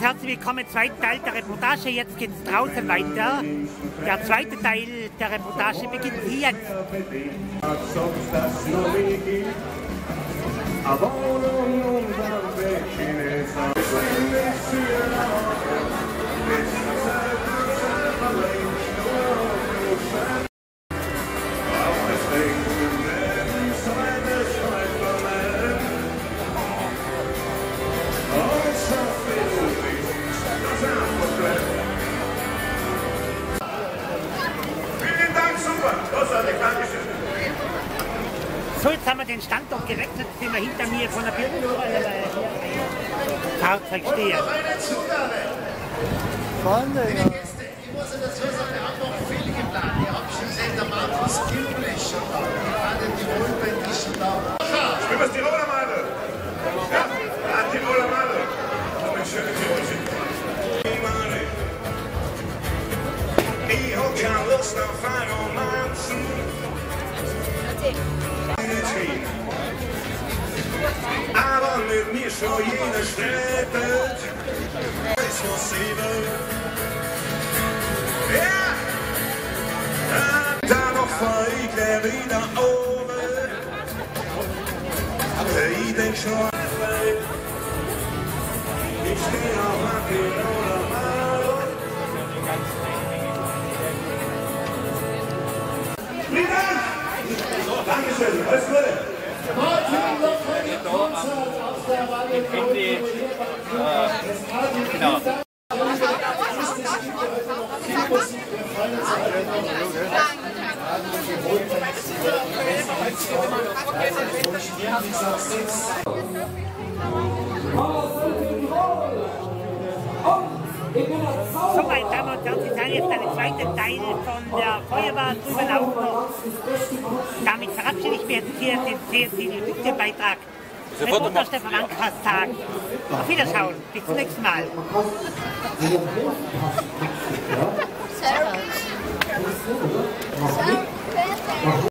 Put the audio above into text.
herzlich willkommen im zweiten Teil der Reportage. Jetzt geht es draußen weiter. Der zweite Teil der Reportage beginnt hier. So, jetzt haben wir den Standort gewechselt, den wir hinter mir von der Fahrzeug stehen. Freunde, liebe Gäste, ich muss dazu sagen, wir haben noch viel geplant. Ihr habt schon gesehen, der Markus Gilbel ist schon da. Die Tirolband ist schon da. Spielen wir das Tiroler Male? Ja, Tiroler Male. Oh, ein schöner Tirolchen. Ich hab keine Lust auf eine Romanzen. Aber mit mir schon jeder strebt. Ist nur 7. Ja! Da noch fahr ich gleich wieder oben. Ich denk schon, ich steh auf Martin oder Malo. Vielen Dank! Dankeschön, alles Gute! Martin Lockheim Konzert auf der Wanne. Genau. So, meine Damen und Herren, Sie sehen jetzt einen zweiten Teil von der Feuerwehr drüben auf. Damit verabschiede ich mich jetzt hier den CSD-Beitrag. Reporter Stefan Ankers sagen. Auf Wiederschauen, bis zum nächsten Mal. Servus. Servus.